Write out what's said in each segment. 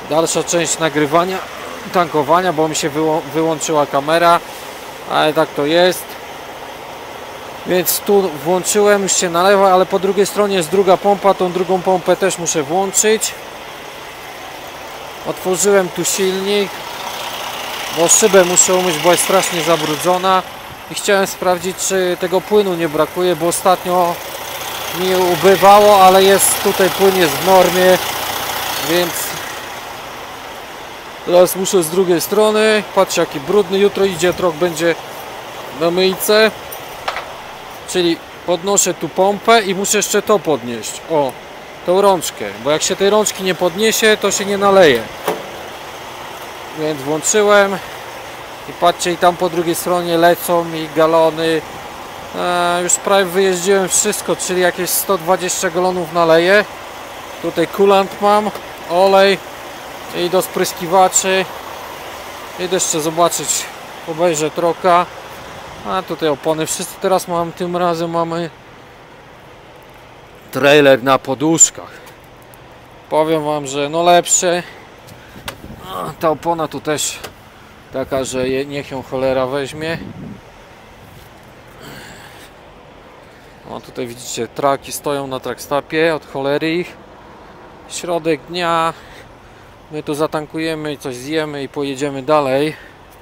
dalsza część nagrywania, tankowania, bo mi się wyłączyła kamera, ale tak to jest. Więc tu włączyłem, już się nalewa, ale po drugiej stronie jest druga pompa, tą drugą pompę też muszę włączyć. Otworzyłem tu silnik, bo szybę muszę umyć, bo jest strasznie zabrudzona i chciałem sprawdzić, czy tego płynu nie brakuje, bo ostatnio mi ubywało, ale jest tutaj, płyn jest w normie, więc teraz muszę z drugiej strony. Patrzcie, jaki brudny, jutro idzie, trochę będzie na myjce, czyli podnoszę tu pompę i muszę jeszcze to podnieść, o, tą rączkę, bo jak się tej rączki nie podniesie, to się nie naleje. Więc włączyłem i patrzcie, i tam po drugiej stronie lecą mi galony. Już prawie wyjeździłem wszystko, czyli jakieś 120 galonów naleję. Tutaj kulant mam, olej i do spryskiwaczy. Idę jeszcze zobaczyć, obejrzę trochę. A tutaj opony, wszyscy teraz mam, tym razem mamy trailer na poduszkach. Powiem wam, że no lepsze. Ta opona tu też taka, że niech ją cholera weźmie. O, tutaj widzicie, traki stoją na trackstopie, od cholery ich. Środek dnia, my tu zatankujemy i coś zjemy i pojedziemy dalej.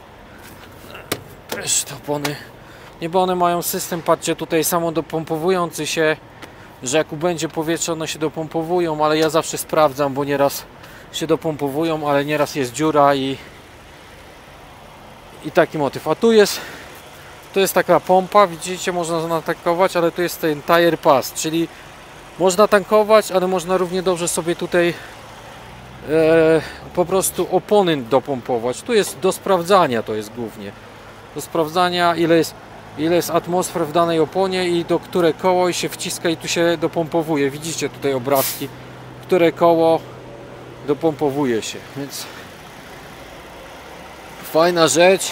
Też te opony, nie, bo one mają system, patrzcie, tutaj samo dopompowujący się, że jak ubędzie powietrze, one się dopompowują, ale ja zawsze sprawdzam, bo nieraz się dopompowują, ale nieraz jest dziura i taki motyw. A tu jest taka pompa, widzicie, można natankować, ale tu jest ten tire pass, czyli można tankować, ale można równie dobrze sobie tutaj po prostu opony dopompować. Tu jest do sprawdzania, to jest głównie do sprawdzania, ile jest atmosfer w danej oponie i do które koło i się wciska i tu się dopompowuje. Widzicie tutaj obrazki, które koło dopompowuje się, więc fajna rzecz.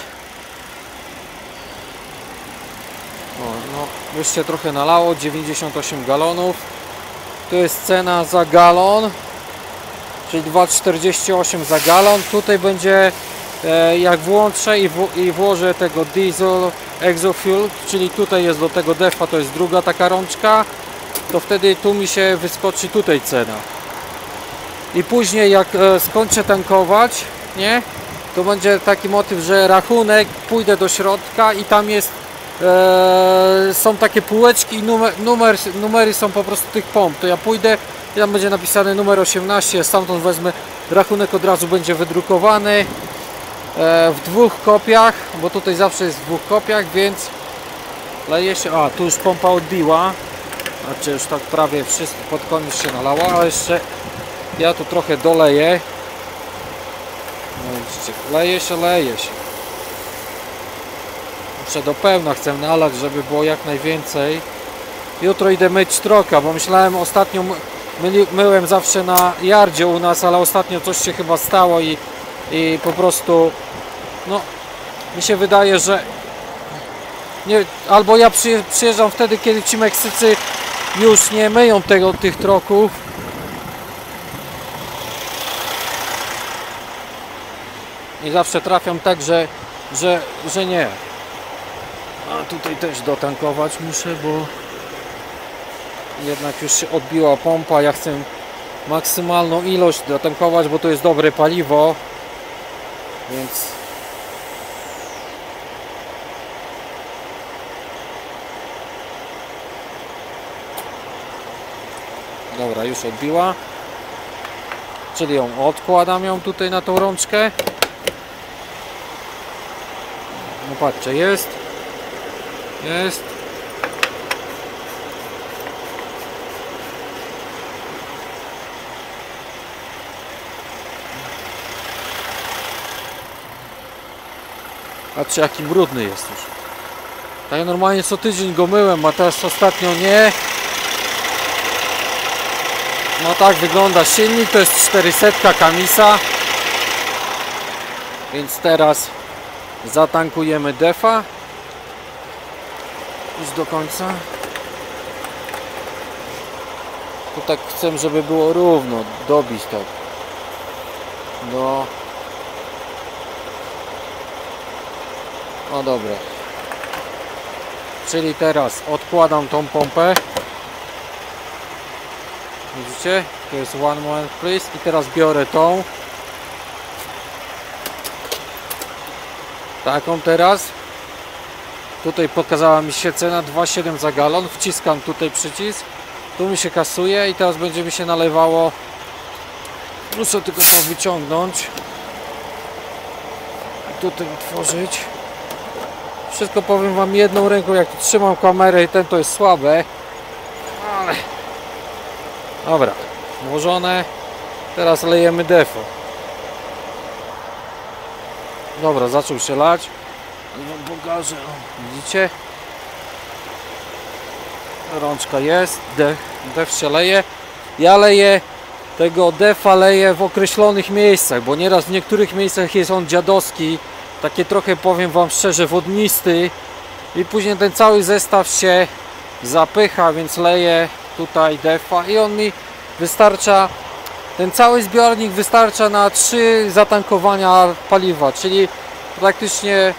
O, no, już się trochę nalało, 98 galonów. Tu jest cena za galon, czyli 2,48 za galon. Tutaj będzie, jak włączę i włożę tego diesel exofuel, czyli tutaj jest do tego defa, to jest druga taka rączka, to wtedy tu mi się wyskoczy tutaj cena. I później jak skończę tankować, nie, to będzie taki motyw, że rachunek, pójdę do środka i tam jest, są takie półeczki i numery są po prostu tych pomp. To ja pójdę i tam będzie napisane numer 18, stamtąd wezmę, rachunek od razu będzie wydrukowany w dwóch kopiach, bo tutaj zawsze jest w dwóch kopiach, więc leje się, a tu już pompa odbiła, znaczy już tak prawie wszystko pod koniec się nalało, ale jeszcze ja tu trochę doleję. No widzicie, leje się. Muszę do pełna, chcę nalać, żeby było jak najwięcej. Jutro idę myć troka, bo myślałem ostatnio, myłem zawsze na jardzie u nas, ale ostatnio coś się chyba stało i po prostu, no, mi się wydaje, że nie, albo ja przyjeżdżam wtedy, kiedy ci Meksycy już nie myją tych troków. I zawsze trafiam tak, że nie. A tutaj też dotankować muszę, bo jednak już się odbiła pompa. Ja chcę maksymalną ilość dotankować, bo to jest dobre paliwo. Więc dobra, już odbiła. Czyli ją odkładam tutaj na tą rączkę. No patrzcie, jest. Patrzcie, jaki brudny jest już. Tak, ja normalnie co tydzień go myłem, a teraz ostatnio nie. No tak wygląda silnik, to jest 400 Kamisa. Więc teraz zatankujemy defa już do końca. Tu tak chcę, żeby było równo, dobić to. do... No dobra. Czyli teraz odkładam tą pompę. Widzicie? To jest one moment please. I teraz biorę tą. Taką teraz. Tutaj pokazała mi się cena 2,7 za galon. Wciskam tutaj przycisk. Tu mi się kasuje i teraz będzie mi się nalewało. Muszę tylko to wyciągnąć. I tutaj otworzyć. Wszystko powiem wam jedną ręką, jak tu trzymam kamerę i ten to jest słabe. Ale... Dobra, włożone. Teraz lejemy defo. Dobra, zaczął się lać. Wam pokażę. Widzicie? Rączka jest. Def się leje. Ja leję tego defa leję w określonych miejscach, bo nieraz w niektórych miejscach jest on dziadowski. Takie trochę, powiem wam szczerze, wodnisty. I później ten cały zestaw się zapycha, więc leję tutaj defa i on mi wystarcza, ten cały zbiornik wystarcza na 3 zatankowania paliwa, czyli praktycznie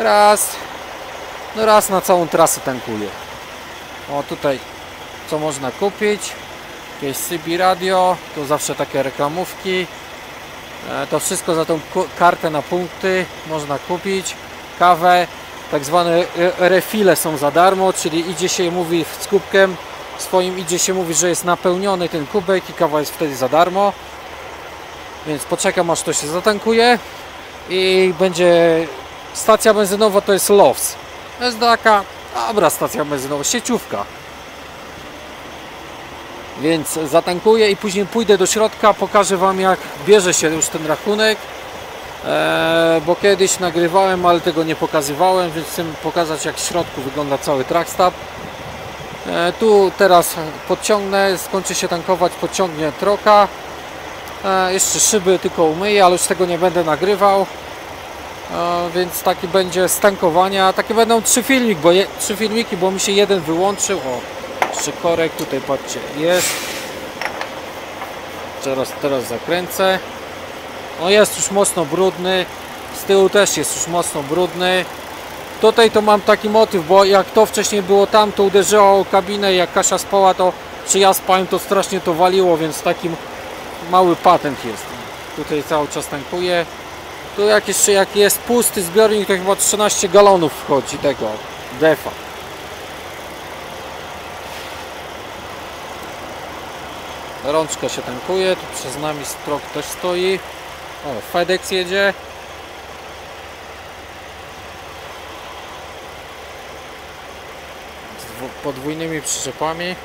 raz na całą trasę tankuję. O, tutaj co można kupić, jakieś CB radio, to zawsze takie reklamówki, to wszystko za tą kartę na punkty można kupić. Kawę, tak zwane refile są za darmo, czyli idzie się, mówi z kubkiem swoim, idzie się, mówi, że jest napełniony ten kubek i kawa jest wtedy za darmo, więc poczekam aż to się zatankuje i będzie stacja benzynowa, to jest Lowe's. To jest taka dobra stacja benzynowa, sieciówka, więc zatankuję i później pójdę do środka, pokażę wam jak bierze się już ten rachunek, bo kiedyś nagrywałem, ale tego nie pokazywałem, więc chcę pokazać jak w środku wygląda cały trackstop. Tu teraz podciągnę, skończy się tankować, podciągnie troka, jeszcze szyby tylko umyję, ale już tego nie będę nagrywał, więc taki będzie z tankowania. Takie będą 3 filmiki, bo mi się jeden wyłączył. O, jeszcze korek tutaj, patrzcie, jest. Teraz zakręcę. No jest już mocno brudny, z tyłu też jest już mocno brudny. Tutaj to mam taki motyw, bo jak to wcześniej było tam, to uderzyło o kabinę, jak Kasia spała, to czy ja spałem, to strasznie to waliło, więc taki mały patent jest. Tutaj cały czas tankuję. Tu jak jest pusty zbiornik, to chyba 13 galonów wchodzi tego defa. Rączka się tankuje, tu przez nami strok też stoi. O, FedEx jedzie. Z podwójnymi przyczepami.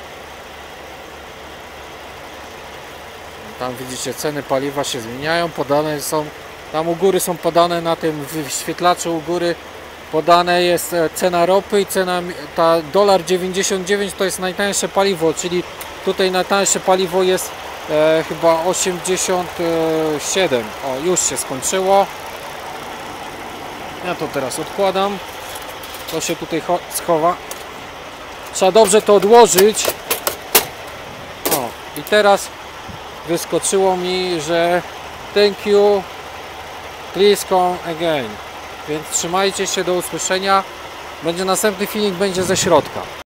Tam widzicie, ceny paliwa się zmieniają, podane są, tam u góry są podane, na tym wyświetlaczu u góry podane jest cena ropy i cena, ta $1,99 to jest najtańsze paliwo, czyli tutaj najtańsze paliwo jest chyba 87. O, już się skończyło. Ja to teraz odkładam. To się tutaj schowa. Trzeba dobrze to odłożyć. O, i teraz wyskoczyło mi, że thank you, please come again. Więc trzymajcie się, do usłyszenia. Będzie następny filmik, będzie ze środka.